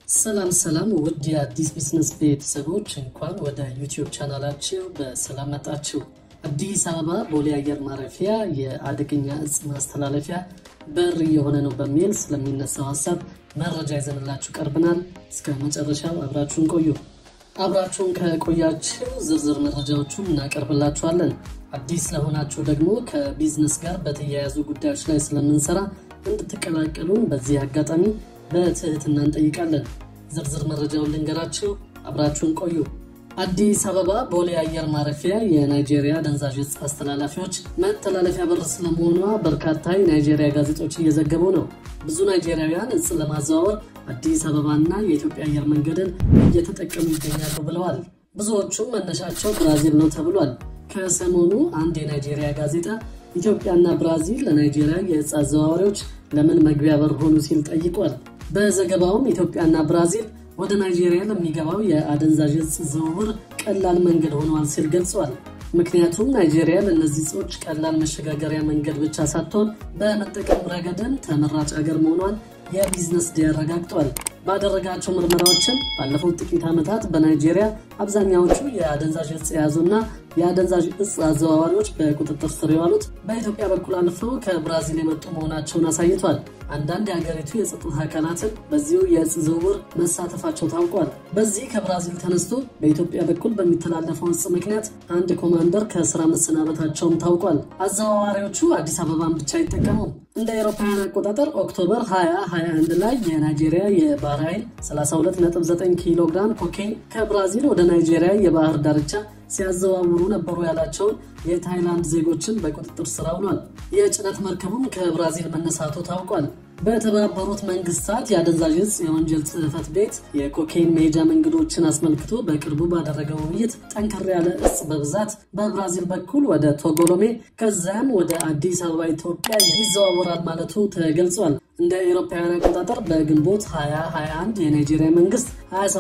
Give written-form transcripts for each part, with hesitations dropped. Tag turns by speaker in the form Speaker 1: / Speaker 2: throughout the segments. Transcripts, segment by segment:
Speaker 1: ሰላም ሰላም ውድ የአዲስ ቢዝነስ ቤተሰቦች እንኳን ወደ ዩቲዩብ ቻናላችሁ በሰላም መጣችሁ። አዲስ አበባ ቦሌ አየር ማረፊያ የአደገኛ እጽ ማስተላለፊያ በር የሆነ ነው በሚል ስለሚነሳው ሐሳብ መረጃ ይዘንላችሁ ቀርበናል። እስከ መጨረሻው አብራችሁን ቆዩ። አብራችሁን ከቆያችሁ ዝርዝር መረጃዎቹን እናቀርብላችኋለን። አዲስ ለሆናችሁ ደግሞ ከቢዝነስ ጋር በተያያዙ ጉዳዮች ላይ ስለምንሰራ እንድትቀላቀሉን በዚህ አጋጣሚ በትህትና እንጠይቃለን። ዝርዝር መረጃውን ልንገራችሁ፣ አብራችሁን ቆዩ። አዲስ አበባ ቦሌ አየር ማረፊያ የናይጄሪያ አደንዛዥ እጽ አስተላላፊዎች መተላለፊያ በር ስለመሆኗ በርካታ የናይጄሪያ ጋዜጦች እየዘገቡ ነው። ብዙ ናይጄሪያውያን እጽ ለማዘዋወር አዲስ አበባና የኢትዮጵያ አየር መንገድን እየተጠቀሙ ይገኛሉ ብለዋል። ብዙዎቹም መነሻቸው ብራዚል ነው ተብሏል። ከሰሞኑ አንድ የናይጄሪያ ጋዜጣ ኢትዮጵያና ብራዚል ለናይጄሪያ የእጽ አዘዋዋሪዎች ለምን መግቢያ በር ሆኑ ሲል ጠይቋል። በዘገባውም ኢትዮጵያና ብራዚል ወደ ናይጄሪያ ለሚገባው የአደንዛዥ እጽ ዝውውር ቀላል መንገድ ሆነዋል ሲል ገልጿል። ምክንያቱም ናይጄሪያ ለነዚህ እጾች ቀላል መሸጋገሪያ መንገድ ብቻ ሳትሆን በመጠቀም ረገድም ተመራጭ ሀገር መሆኗን የቢዝነስ ዲያረጋግጧል። ባደረጋቸው ምርመራዎችም ባለፉት ጥቂት ዓመታት በናይጄሪያ አብዛኛዎቹ የአደንዛዥ እጽ የያዙና የአደንዛዥ እጽ አዘዋዋሪዎች በቁጥጥር ስር የዋሉት በኢትዮጵያ በኩል አልፈው ከብራዚል የመጡ መሆናቸውን አሳይቷል። አንዳንድ የሀገሪቱ የጸጥታ አካላትን በዚሁ የእጽ ዝውውር መሳተፋቸው ታውቋል። በዚህ ከብራዚል ተነስቶ በኢትዮጵያ በኩል በሚተላለፈው እጽ ምክንያት አንድ ኮማንደር ከስራ መሰናበታቸውም ታውቋል። አዘዋዋሪዎቹ አዲስ አበባን ብቻ አይጠቀሙም። እንደ አውሮፓውያን አቆጣጠር ኦክቶበር 2021 ላይ የናይጄሪያ የባህር ኃይል 32.9 ኪሎ ግራም ኮኬን ከብራዚል ወደ ናይጄሪያ የባህር ዳርቻ ሲያዘዋውሩ ነበሩ ያላቸውን የታይላንድ ዜጎችን በቁጥጥር ስር አውሏል። የጭነት መርከቡም ከብራዚል መነሳቱ ታውቋል። በተባበሩት መንግስታት የአደንዛዥ እጽ የወንጀል ጽሕፈት ቤት የኮኬን መሄጃ መንገዶችን አስመልክቶ በቅርቡ ባደረገው ውይይት ጠንከር ያለ እጽ በብዛት በብራዚል በኩል ወደ ቶጎሎሜ ከዛም ወደ አዲስ አበባ ኢትዮጵያ ይዘዋወራል ማለቱ ተገልጿል። እንደ አውሮፓውያን አቆጣጠር በግንቦት 2021 የናይጄሪያ መንግስት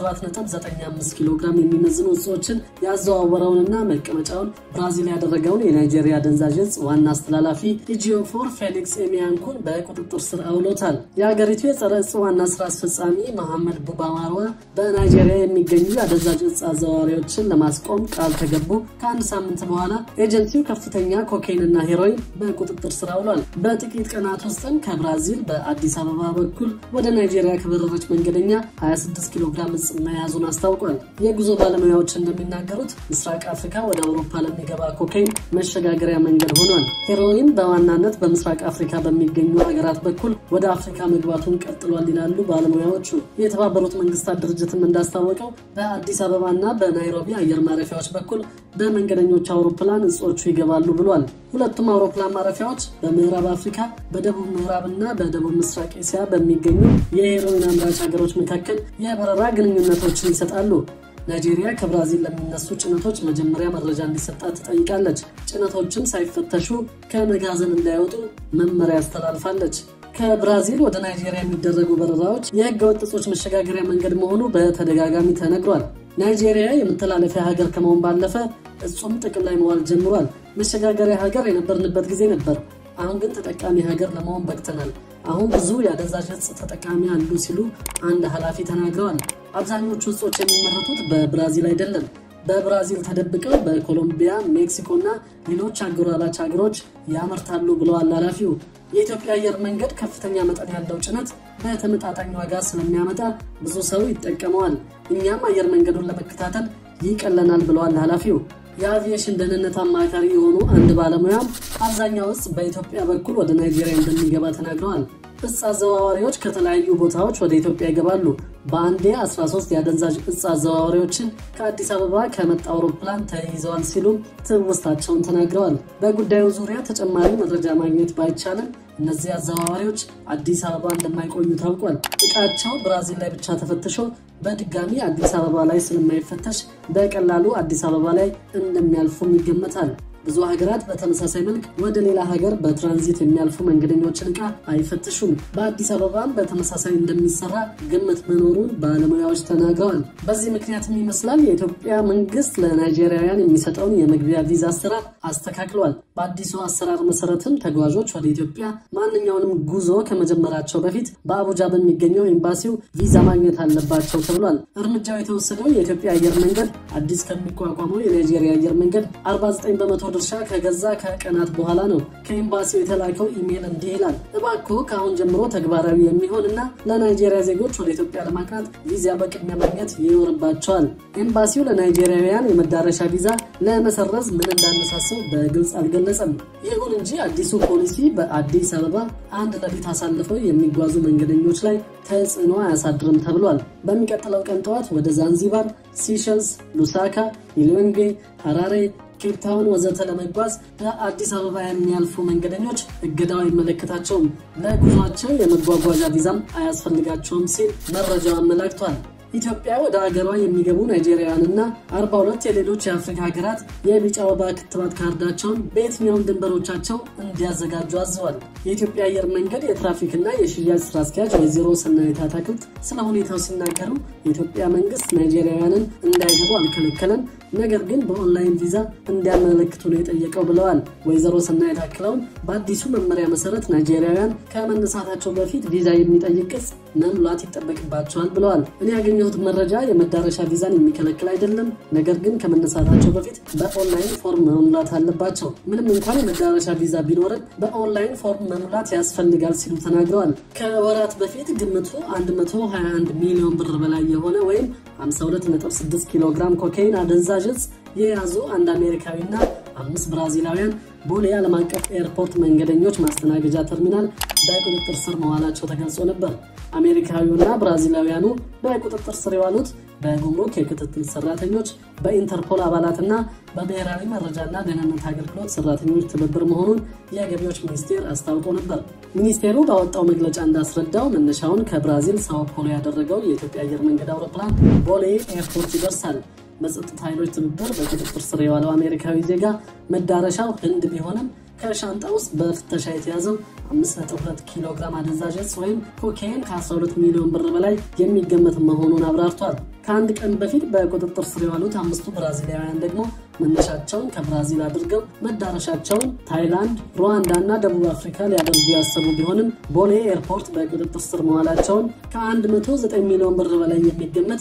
Speaker 1: 27.95 ኪሎ ግራም የሚመዝኑ እጾችን ያዘዋወረውንና መቀመጫውን ብራዚል ያደረገውን የናይጄሪያ አደንዛዥ እጽ ዋና አስተላላፊ ኢጂኦፎር ፌሊክስ ኤሚያንኩን በቁጥጥር ስር አውሎታል። የሀገሪቱ የጸረ እጽ ዋና ስራ አስፈጻሚ መሐመድ ቡባማርዋ በናይጄሪያ የሚገኙ አደንዛዥ እጽ አዘዋዋሪዎችን ለማስቆም ቃል ተገቡ ከአንድ ሳምንት በኋላ ኤጀንሲው ከፍተኛ ኮኬንና ሄሮይን በቁጥጥር ስር አውሏል። በጥቂት ቀናት ውስጥም ከብራዚል በአዲስ አበባ በኩል ወደ ናይጄሪያ ከበረረች መንገደኛ 26 ኪሎ ግራም እጽ መያዙን አስታውቋል። የጉዞ ባለሙያዎች እንደሚናገሩት ምስራቅ አፍሪካ ወደ አውሮፓ ለሚገባ ኮኬን መሸጋገሪያ መንገድ ሆኗል። ሄሮይን በዋናነት በምስራቅ አፍሪካ በሚገኙ ሀገራት በኩል ወደ አፍሪካ መግባቱን ቀጥሏል ይላሉ ባለሙያዎቹ። የተባበሩት መንግስታት ድርጅትም እንዳስታወቀው በአዲስ አበባና በናይሮቢ አየር ማረፊያዎች በኩል በመንገደኞች አውሮፕላን እጾቹ ይገባሉ ብሏል። ሁለቱም አውሮፕላን ማረፊያዎች በምዕራብ አፍሪካ፣ በደቡብ ምዕራብና በደቡብ ምስራቅ እስያ በሚገኙ የሄሮይን አምራች ሀገሮች መካከል የበረራ ግንኙነቶችን ይሰጣሉ። ናይጄሪያ ከብራዚል ለሚነሱ ጭነቶች መጀመሪያ መረጃ እንዲሰጣት ትጠይቃለች። ጭነቶችም ሳይፈተሹ ከመጋዘን እንዳይወጡ መመሪያ አስተላልፋለች። ከብራዚል ወደ ናይጄሪያ የሚደረጉ በረራዎች የህገወጥ እጾች መሸጋገሪያ መንገድ መሆኑ በተደጋጋሚ ተነግሯል። ናይጄሪያ የመተላለፊያ ሀገር ከመሆን ባለፈ እጹም ጥቅም ላይ መዋል ጀምሯል። መሸጋገሪያ ሀገር የነበርንበት ጊዜ ነበር። አሁን ግን ተጠቃሚ ሀገር ለመሆን በቅተናል። አሁን ብዙ የአደንዛዥ እጽ ተጠቃሚ አሉ ሲሉ አንድ ኃላፊ ተናግረዋል። አብዛኞቹ እጾች የሚመረቱት በብራዚል አይደለም። በብራዚል ተደብቀው በኮሎምቢያ፣ ሜክሲኮና ሌሎች አጎራባች ሀገሮች ያመርታሉ ብለዋል ኃላፊው። የኢትዮጵያ አየር መንገድ ከፍተኛ መጠን ያለው ጭነት በተመጣጣኝ ዋጋ ስለሚያመጣ ብዙ ሰው ይጠቀመዋል። እኛም አየር መንገዱን ለመከታተል ይቀለናል ብለዋል ኃላፊው። የአቪዬሽን ደህንነት አማካሪ የሆኑ አንድ ባለሙያም አብዛኛው እጽ በኢትዮጵያ በኩል ወደ ናይጄሪያ እንደሚገባ ተናግረዋል። እጽ አዘዋዋሪዎች ከተለያዩ ቦታዎች ወደ ኢትዮጵያ ይገባሉ። በአንዴ 13 የአደንዛዥ እጽ አዘዋዋሪዎችን ከአዲስ አበባ ከመጣ አውሮፕላን ተይዘዋል ሲሉ ትውስታቸውን ተናግረዋል። በጉዳዩ ዙሪያ ተጨማሪ መረጃ ማግኘት ባይቻልም እነዚህ አዘዋዋሪዎች አዲስ አበባ እንደማይቆዩ ታውቋል። እቃቸው ብራዚል ላይ ብቻ ተፈትሾ በድጋሚ አዲስ አበባ ላይ ስለማይፈተሽ በቀላሉ አዲስ አበባ ላይ እንደሚያልፉም ይገመታል። ብዙ ሀገራት በተመሳሳይ መልክ ወደ ሌላ ሀገር በትራንዚት የሚያልፉ መንገደኞችን ዕቃ አይፈትሹም። በአዲስ አበባም በተመሳሳይ እንደሚሰራ ግምት መኖሩን ባለሙያዎች ተናግረዋል። በዚህ ምክንያትም ይመስላል የኢትዮጵያ መንግስት ለናይጄሪያውያን የሚሰጠውን የመግቢያ ቪዛ አሰራር አስተካክሏል። በአዲሱ አሰራር መሰረትም ተጓዦች ወደ ኢትዮጵያ ማንኛውንም ጉዞ ከመጀመራቸው በፊት በአቡጃ በሚገኘው ኤምባሲው ቪዛ ማግኘት አለባቸው ተብሏል። እርምጃው የተወሰደው የኢትዮጵያ አየር መንገድ አዲስ ከሚቋቋመው የናይጄሪያ አየር መንገድ 49% ድርሻ ከገዛ ከቀናት በኋላ ነው። ከኤምባሲው የተላከው ኢሜል እንዲህ ይላል: እባክዎ ከአሁን ጀምሮ ተግባራዊ የሚሆንና ለናይጄሪያ ዜጎች ወደ ኢትዮጵያ ለማቅናት ቪዛ በቅድሚያ ማግኘት ይኖርባቸዋል። ኤምባሲው ለናይጄሪያውያን የመዳረሻ ቪዛ ለመሰረዝ ምን እንዳነሳሰው በግልጽ አልገለጸም። ይሁን እንጂ አዲሱ ፖሊሲ በአዲስ አበባ አንድ ሌሊት አሳልፈው የሚጓዙ መንገደኞች ላይ ተጽዕኖ አያሳድርም ተብሏል። በሚቀጥለው ቀን ጠዋት ወደ ዛንዚባር፣ ሲሸልስ፣ ሉሳካ፣ ኢሉንጌ፣ ሐራሬ፣ ኬፕታውን ወዘተ ለመጓዝ በአዲስ አበባ የሚያልፉ መንገደኞች እገዳው አይመለከታቸውም። ለጉዟቸው የመጓጓዣ ቪዛም አያስፈልጋቸውም ሲል መረጃው አመላክቷል። ኢትዮጵያ ወደ ሀገሯ የሚገቡ ናይጄሪያውያንና 42 የሌሎች የአፍሪካ ሀገራት የቢጫ ወባ ክትባት ካርዳቸውን በየትኛውም ድንበሮቻቸው እንዲያዘጋጁ አዘዋል። የኢትዮጵያ አየር መንገድ የትራፊክና የሽያጭ ስራ አስኪያጅ ወይዘሮ ሰናይት አታክልት ስለ ሁኔታው ሲናገሩ የኢትዮጵያ መንግስት ናይጄሪያውያንን እንዳይገቡ አልከለከለም፣ ነገር ግን በኦንላይን ቪዛ እንዲያመለክቱ ነው የጠየቀው ብለዋል። ወይዘሮ ሰናይት አክለውም በአዲሱ መመሪያ መሰረት ናይጄሪያውያን ከመነሳታቸው በፊት ቪዛ የሚጠይቅ ቅጽ መሙላት ይጠበቅባቸዋል ብለዋል። እኔ ያገኘሁት መረጃ የመዳረሻ ቪዛን የሚከለክል አይደለም፣ ነገር ግን ከመነሳታቸው በፊት በኦንላይን ፎርም መሙላት አለባቸው። ምንም እንኳን የመዳረሻ ቪዛ ቢኖርም በኦንላይን ፎርም መሙላት ያስፈልጋል ሲሉ ተናግረዋል። ከወራት በፊት ግምቱ 121 ሚሊዮን ብር በላይ የሆነ ወይም 52.6 ኪሎ ግራም ኮካይን አደንዛዥ ዕፅ የያዙ አንድ አሜሪካዊና 5 ብራዚላውያን ቦሌ ዓለም አቀፍ ኤርፖርት መንገደኞች ማስተናገጃ ተርሚናል በቁጥጥር ስር መዋላቸው ተገልጾ ነበር። አሜሪካዊውና ብራዚላውያኑ በቁጥጥር ስር የዋሉት በጉምሩክ የክትትል ሰራተኞች፣ በኢንተርፖል አባላትና በብሔራዊ መረጃና ደህንነት አገልግሎት ሰራተኞች ትብብር መሆኑን የገቢዎች ሚኒስቴር አስታውቆ ነበር። ሚኒስቴሩ ባወጣው መግለጫ እንዳስረዳው መነሻውን ከብራዚል ሳኦ ፖሎ ያደረገው የኢትዮጵያ አየር መንገድ አውሮፕላን ቦሌ ኤርፖርት ይደርሳል። በጸጥታ ኃይሎች ትብብር በቁጥጥር ስር የዋለው አሜሪካዊ ዜጋ መዳረሻው ህንድ ቢሆንም ከሻንጣ ውስጥ በፍተሻ የተያዘው 5.2 ኪሎ ግራም አደንዛዥ ዕፅ ወይም ኮካይን ከ12 ሚሊዮን ብር በላይ የሚገመት መሆኑን አብራርቷል። ከአንድ ቀን በፊት በቁጥጥር ስር የዋሉት 5 ብራዚላውያን ደግሞ መነሻቸውን ከብራዚል አድርገው መዳረሻቸውን ታይላንድ፣ ሩዋንዳ እና ደቡብ አፍሪካ ሊያደርጉ ያሰቡ ቢሆንም ቦሌ ኤርፖርት በቁጥጥር ስር መዋላቸውን ከ109 ሚሊዮን ብር በላይ የሚገመት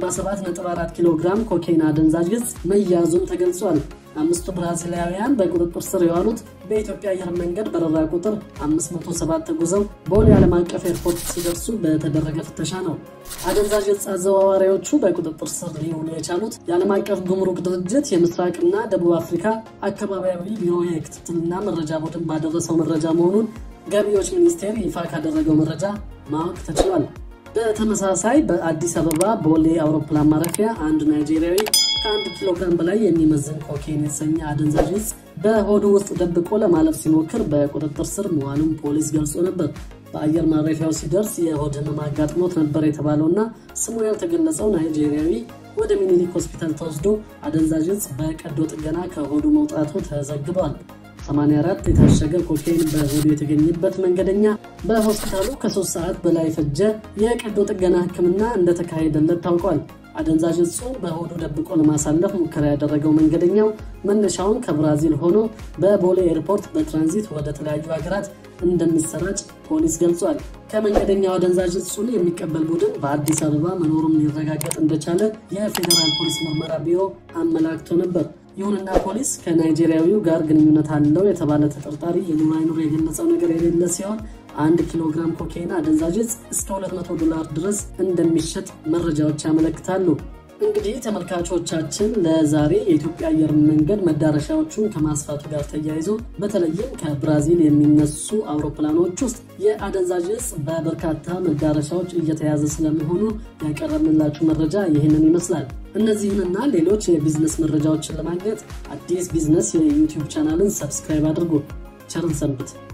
Speaker 1: 47.4 ኪሎ ግራም ኮካይን አደንዛዥ ዕፅ መያዙን ተገልጿል። 5 ብራዚላውያን በቁጥጥር ስር የዋሉት በኢትዮጵያ አየር መንገድ በረራ ቁጥር 507 ተጉዘው ቦሌ ዓለም አቀፍ ኤርፖርት ሲደርሱ በተደረገ ፍተሻ ነው። አደንዛዥ ዕፅ አዘዋዋሪዎቹ በቁጥጥር ስር ሊውሉ የቻሉት የዓለም አቀፍ ጉምሩክ ድርጅት የምስራቅና ደቡብ አፍሪካ አካባቢያዊ ቢሮ የክትትልና መረጃ ቡድን ባደረሰው መረጃ መሆኑን ገቢዎች ሚኒስቴር ይፋ ካደረገው መረጃ ማወቅ ተችሏል። በተመሳሳይ በአዲስ አበባ ቦሌ አውሮፕላን ማረፊያ አንድ ናይጄሪያዊ ከ1 ኪሎ ግራም በላይ የሚመዝን ኮካይን የተሰኘ አደንዛዥ ዕፅ በሆዱ ውስጥ ደብቆ ለማለፍ ሲሞክር በቁጥጥር ስር መዋሉን ፖሊስ ገልጾ ነበር። በአየር ማረፊያው ሲደርስ የሆድ ህመም አጋጥሞት ነበር የተባለውና ስሙ ያልተገለጸው ናይጄሪያዊ ወደ ሚኒሊክ ሆስፒታል ተወስዶ አደንዛዥ ዕፅ በቀዶ ጥገና ከሆዱ መውጣቱ ተዘግቧል። 84 የታሸገ ኮካይን በሆዱ የተገኘበት መንገደኛ በሆስፒታሉ ከ3 ሰዓት በላይ ፈጀ የቀዶ ጥገና ሕክምና እንደተካሄደለት ታውቋል። አደንዛዥ ዕፁን በሆዱ ደብቆ ለማሳለፍ ሙከራ ያደረገው መንገደኛው መነሻውን ከብራዚል ሆኖ በቦሌ ኤርፖርት በትራንዚት ወደ ተለያዩ ሀገራት እንደሚሰራጭ ፖሊስ ገልጿል። ከመንገደኛው አደንዛዥ ዕፁን የሚቀበል ቡድን በአዲስ አበባ መኖሩን ሊረጋገጥ እንደቻለ የፌዴራል ፖሊስ ምርመራ ቢሮ አመላክቶ ነበር። ይሁንና ፖሊስ ከናይጄሪያዊው ጋር ግንኙነት አለው የተባለ ተጠርጣሪ ይኑር አይኑር የገለጸው ነገር የሌለ ሲሆን 1 ኪሎ ግራም ኮካይን አደንዛዥ ዕፅ እስከ $200 ድረስ እንደሚሸጥ መረጃዎች ያመለክታሉ። እንግዲህ ተመልካቾቻችን ለዛሬ የኢትዮጵያ አየር መንገድ መዳረሻዎቹን ከማስፋቱ ጋር ተያይዞ በተለይም ከብራዚል የሚነሱ አውሮፕላኖች ውስጥ የአደንዛዥ ዕፅ በበርካታ መዳረሻዎች እየተያዘ ስለመሆኑ ያቀረብንላችሁ መረጃ ይህንን ይመስላል። እነዚህንና ሌሎች የቢዝነስ መረጃዎችን ለማግኘት አዲስ ቢዝነስ የዩቲዩብ ቻናልን ሰብስክራይብ አድርጉ። ቸርን ሰንብት።